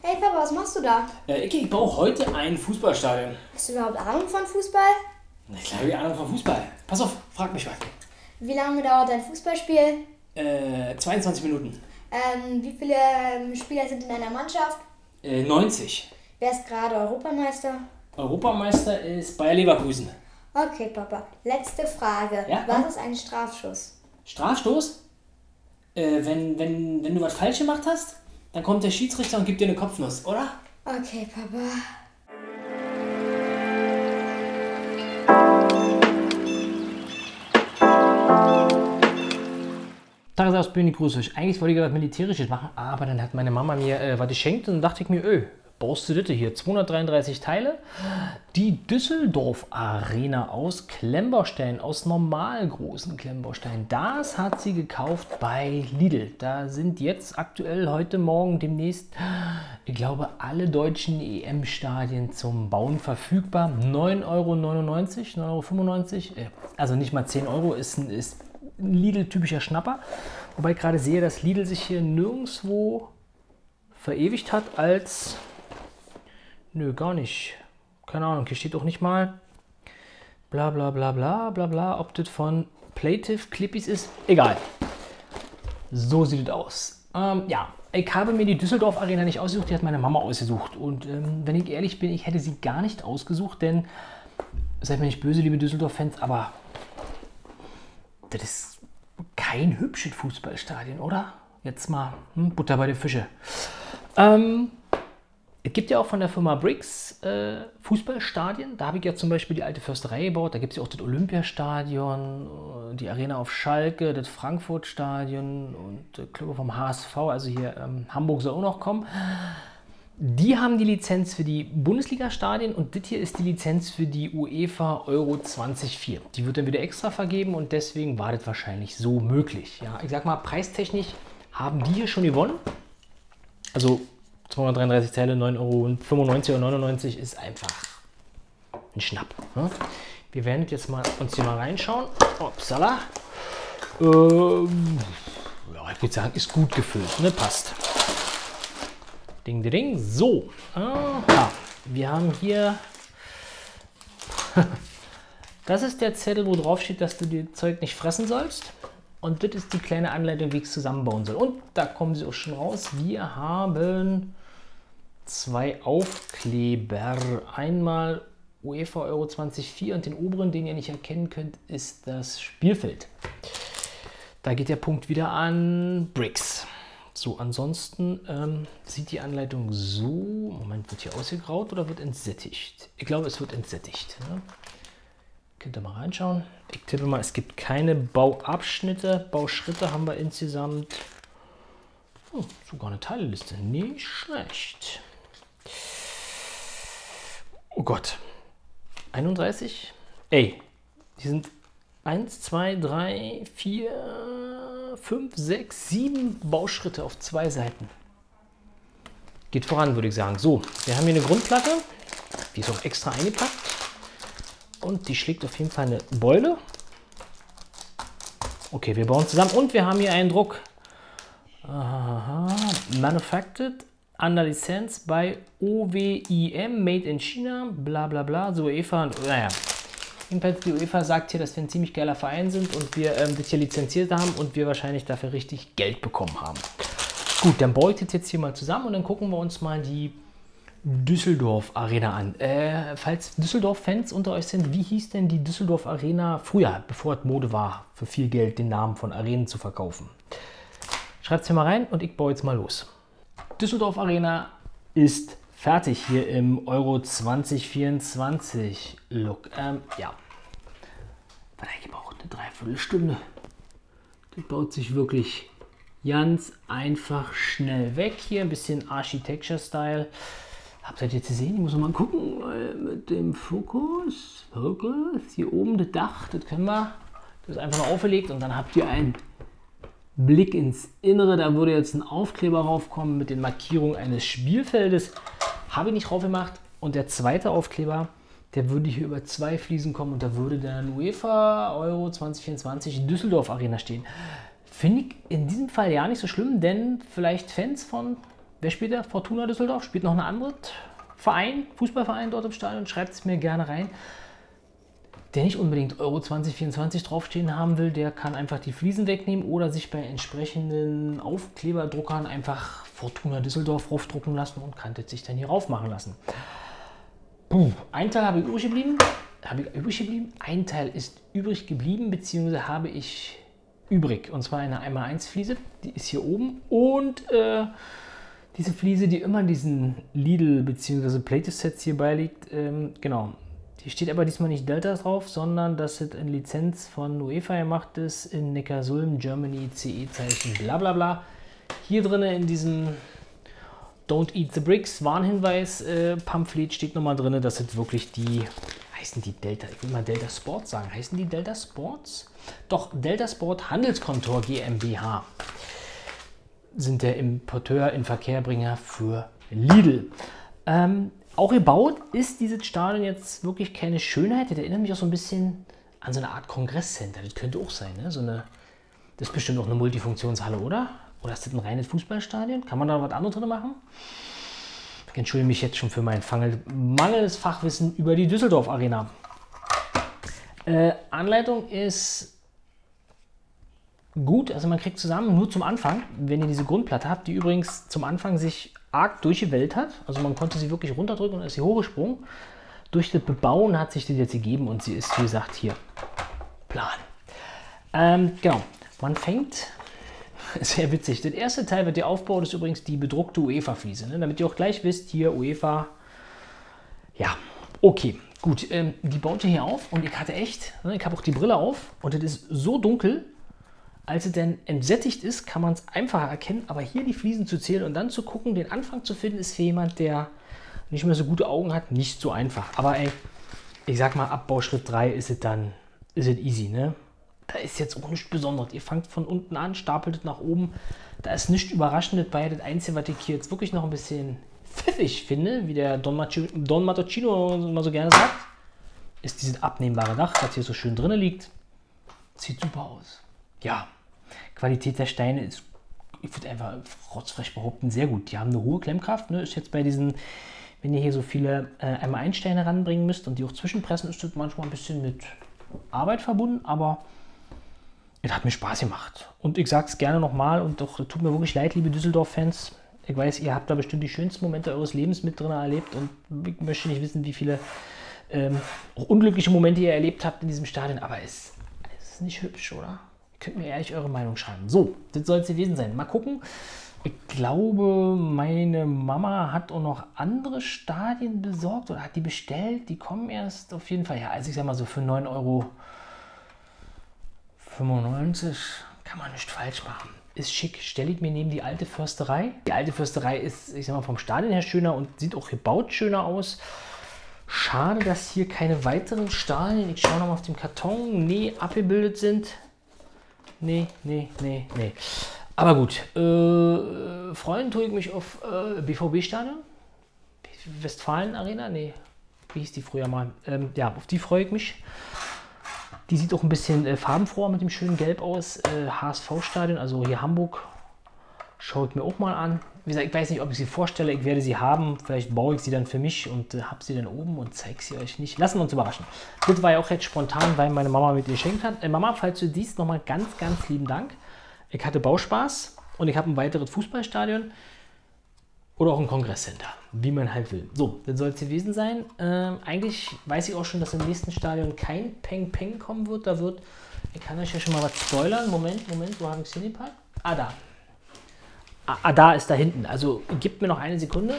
Hey Papa, was machst du da? Ich baue heute ein Fußballstadion. Hast du überhaupt Ahnung von Fußball? Na klar, habe ich Ahnung von Fußball. Pass auf, frag mich was. Wie lange dauert dein Fußballspiel? 22 Minuten. Wie viele Spieler sind in deiner Mannschaft? 90. Wer ist gerade Europameister? Europameister ist Bayer Leverkusen. Okay, Papa. Letzte Frage. Ja? Was ist ein Strafschuss? Strafstoß? Wenn du was falsch gemacht hast, dann kommt der Schiedsrichter und gibt dir eine Kopfnuss, oder? Okay, Papa. Tagesausbildung, ich grüße euch. Eigentlich wollte ich was Militärisches machen, aber dann hat meine Mama mir was geschenkt und dann dachte ich mir, baust du das hier? 233 Teile. Die Düsseldorf Arena aus Klemmbaustein, aus normal großen Klemmbaustein. Das hat sie gekauft bei Lidl. Da sind jetzt aktuell heute Morgen demnächst, ich glaube, alle deutschen EM-Stadien zum Bauen verfügbar. 9,99 Euro, 9,95 Euro. Also nicht mal 10 Euro ist ein Lidl-typischer Schnapper. Wobei ich gerade sehe, dass Lidl sich hier nirgendwo verewigt hat als... Nö, gar nicht. Keine Ahnung, hier steht auch nicht mal bla bla bla bla bla bla, ob das von Plative Clippies ist. Egal. So sieht es aus. Ja, ich habe mir die Düsseldorf Arena nicht ausgesucht, die hat meine Mama ausgesucht. Und wenn ich ehrlich bin, ich hätte sie gar nicht ausgesucht, denn, seid mir nicht böse, liebe Düsseldorf-Fans, aber das ist kein hübsches Fußballstadion, oder? Jetzt mal Butter bei den Fische. Es gibt ja auch von der Firma Briggs Fußballstadien. Da habe ich ja zum Beispiel die alte Försterei gebaut. Da gibt es ja auch das Olympiastadion, die Arena auf Schalke, das Frankfurt-Stadion und ich glaube vom HSV, also hier Hamburg soll auch noch kommen. Die haben die Lizenz für die Bundesliga-Stadien und das hier ist die Lizenz für die UEFA Euro 2004. Die wird dann wieder extra vergeben und deswegen war das wahrscheinlich so möglich. Ja, ich sag mal, preistechnisch haben die hier schon gewonnen. Also 233 Teile, 9,95 Euro oder 99 ist einfach ein Schnapp. Ne? Wir werden jetzt mal uns hier mal reinschauen. Upsala. Ja, ich würde sagen, ist gut gefüllt. Ne? Passt. Ding, ding, ding. So. Aha. Wir haben hier... Das ist der Zettel, wo drauf steht, dass du das Zeug nicht fressen sollst. Und das ist die kleine Anleitung, wie ich es zusammenbauen soll. Und da kommen sie auch schon raus. Wir haben 2 Aufkleber. Einmal UEFA Euro 2004 und den oberen, den ihr nicht erkennen könnt, ist das Spielfeld. Da geht der Punkt wieder an Bricks. So, ansonsten sieht die Anleitung so... Moment, wird hier ausgegraut oder wird entsättigt? Ich glaube, es wird entsättigt. Ne? Könnt ihr mal reinschauen. Ich tippe mal, es gibt keine Bauabschnitte. Bauschritte haben wir insgesamt. Oh, sogar eine Teilliste. Nicht schlecht. Oh Gott. 31? Ey, die sind 1, 2, 3, 4, 5, 6, 7 Bauschritte auf 2 Seiten. Geht voran, würde ich sagen. So, wir haben hier eine Grundplatte. Die ist auch extra eingepackt. Und die schlägt auf jeden Fall eine Beule. Okay, wir bauen zusammen. Und wir haben hier einen Druck. Aha. Manufactured under license bei OWIM, made in China, bla bla bla. So UEFA, naja. Jedenfalls die UEFA sagt hier, dass wir ein ziemlich geiler Verein sind und wir das hier lizenziert haben und wir wahrscheinlich dafür richtig Geld bekommen haben. Gut, dann baue ich das jetzt hier mal zusammen und dann gucken wir uns mal die Düsseldorf Arena an. Falls Düsseldorf-Fans unter euch sind, wie hieß denn die Düsseldorf Arena früher, bevor es Mode war, für viel Geld den Namen von Arenen zu verkaufen? Schreibt es mir mal rein und ich baue jetzt mal los. Düsseldorf Arena ist fertig hier im Euro 2024 Look. Ja, was ich gebraucht, eine Dreiviertelstunde. Das baut sich wirklich ganz einfach schnell weg. Hier ein bisschen Architecture-Style. Habt ihr das jetzt gesehen? Ich muss noch mal gucken mit dem Fokus. Hier oben das Dach, das können wir. Das ist einfach nur aufgelegt und dann habt ihr einen Blick ins Innere. Da würde jetzt ein Aufkleber raufkommen mit den Markierungen eines Spielfeldes. Habe ich nicht drauf gemacht. Und der zweite Aufkleber, der würde hier über 2 Fliesen kommen und da würde dann UEFA Euro 2024 Düsseldorf Arena stehen. Finde ich in diesem Fall ja nicht so schlimm, denn vielleicht Fans von wer spielt da? Fortuna Düsseldorf? Spielt noch ein anderer Verein, Fußballverein dort im Stadion? Schreibt es mir gerne rein. Der nicht unbedingt Euro 2024 draufstehen haben will, der kann einfach die Fliesen wegnehmen oder sich bei entsprechenden Aufkleberdruckern einfach Fortuna Düsseldorf raufdrucken lassen und kann das sich dann hier rauf machen lassen. Ein Teil habe ich übrig geblieben. Ein Teil ist übrig geblieben, beziehungsweise habe ich übrig. Und zwar eine 1x1 Fliese, die ist hier oben. Und diese Fliese, die immer in diesen Lidl bzw. Plated Sets hier beiliegt, genau. Die steht aber diesmal nicht Delta drauf, sondern dass es in Lizenz von UEFA gemacht ist, in Neckarsulm, Germany, CE-Zeichen, bla bla bla. Hier drin in diesem Don't Eat the Bricks Warnhinweis Pamphlet steht nochmal drin, dass es wirklich die, heißen die Delta, ich will mal Delta Sports sagen, heißen die Delta Sports? Doch, Delta Sport Handelskontor GmbH sind der Importeur, Inverkehrbringer für Lidl. Auch gebaut ist dieses Stadion jetzt wirklich keine Schönheit. Das erinnert mich auch so ein bisschen an so eine Art Kongresscenter. Das könnte auch sein, ne? Das ist bestimmt auch eine Multifunktionshalle, oder? Oder ist das ein reines Fußballstadion? Kann man da was anderes drin machen? Ich entschuldige mich jetzt schon für mein mangelndes Fachwissen über die Düsseldorf Arena. Anleitung ist gut, also man kriegt zusammen nur zum Anfang, wenn ihr diese Grundplatte habt, die übrigens zum Anfang sich arg durchgewellt hat. Also man konnte sie wirklich runterdrücken und ist hier hochgesprungen. Durch das Bebauen hat sich das jetzt gegeben und sie ist, wie gesagt, hier plan. Genau, man fängt, sehr witzig, das erste Teil wird ihr aufbaut, ist übrigens die bedruckte UEFA-Fliese, ne? Damit ihr auch gleich wisst, hier UEFA, ja, okay, gut, die baut ihr hier auf und ich hatte echt, ne, ich habe auch die Brille auf und es ist so dunkel. Als es dann entsättigt ist, kann man es einfacher erkennen, aber hier die Fliesen zu zählen und dann zu gucken, den Anfang zu finden, ist für jemand, der nicht mehr so gute Augen hat, nicht so einfach. Aber ey, ich sag mal, ab Bauschritt 3 ist es easy, ne? Da ist jetzt auch nichts Besonderes. Ihr fangt von unten an, stapelt es nach oben. Da ist nichts Überraschendes bei. Das Einzige, was ich hier jetzt wirklich noch ein bisschen pfiffig finde, wie der Don Matocino immer so gerne sagt, ist dieses abnehmbare Dach, das hier so schön drin liegt. Sieht super aus. Ja, Qualität der Steine ist, ich würde einfach rotzfrech behaupten, sehr gut. Die haben eine hohe Klemmkraft, ne? Ist jetzt bei diesen, wenn ihr hier so viele einmal Einsteine ranbringen müsst und die auch zwischenpressen, ist das manchmal ein bisschen mit Arbeit verbunden, aber es hat mir Spaß gemacht. Und ich sage es gerne nochmal und doch tut mir wirklich leid, liebe Düsseldorf-Fans. Ich weiß, ihr habt da bestimmt die schönsten Momente eures Lebens mit drin erlebt und ich möchte nicht wissen, wie viele auch unglückliche Momente ihr erlebt habt in diesem Stadion, aber es ist nicht hübsch, oder? Könnt mir ehrlich eure Meinung schreiben. So, das soll es gewesen sein. Mal gucken. Ich glaube, meine Mama hat auch noch andere Stadien besorgt oder hat die bestellt. Die kommen erst auf jeden Fall. Ja, also ich sag mal so für 9,95 € kann man nicht falsch machen. Ist schick. Stelle ich mir neben die alte Försterei. Die alte Försterei ist, ich sag mal, vom Stadion her schöner und sieht auch gebaut schöner aus. Schade, dass hier keine weiteren Stadien, ich schaue noch mal auf dem Karton, nee, abgebildet sind. Nee. Aber gut, freuen tue ich mich auf BVB-Stadion. Westfalen Arena? Nee, wie hieß die früher mal? Ja, auf die freue ich mich. Die sieht auch ein bisschen farbenfroher mit dem schönen Gelb aus. HSV-Stadion, also hier Hamburg, schaue ich mir auch mal an. Wie gesagt, ich weiß nicht, ob ich sie vorstelle. Ich werde sie haben. Vielleicht baue ich sie dann für mich und habe sie dann oben und zeige sie euch nicht. Lassen wir uns überraschen. Das war ja auch jetzt spontan, weil meine Mama mit ihr geschenkt hat. Mama, falls du dies, nochmal ganz, ganz lieben Dank. Ich hatte Bauspaß und ich habe ein weiteres Fußballstadion oder auch ein Kongresscenter, wie man halt will. So, das soll es gewesen sein. Eigentlich weiß ich auch schon, dass im nächsten Stadion kein Peng Peng kommen wird. Ich kann euch ja schon mal was spoilern. Moment, wo habe ich es hingepackt? Ah, da. Da ist da hinten. Also gebt mir noch eine Sekunde.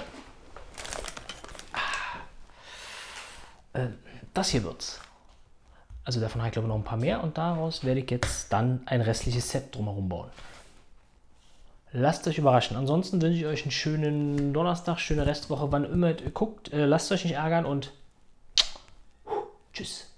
Das hier wird's. Also davon habe ich glaube ich noch ein paar mehr und daraus werde ich jetzt dann ein restliches Set drumherum bauen. Lasst euch überraschen. Ansonsten wünsche ich euch einen schönen Donnerstag, schöne Restwoche, wann immer ihr guckt. Lasst euch nicht ärgern und tschüss.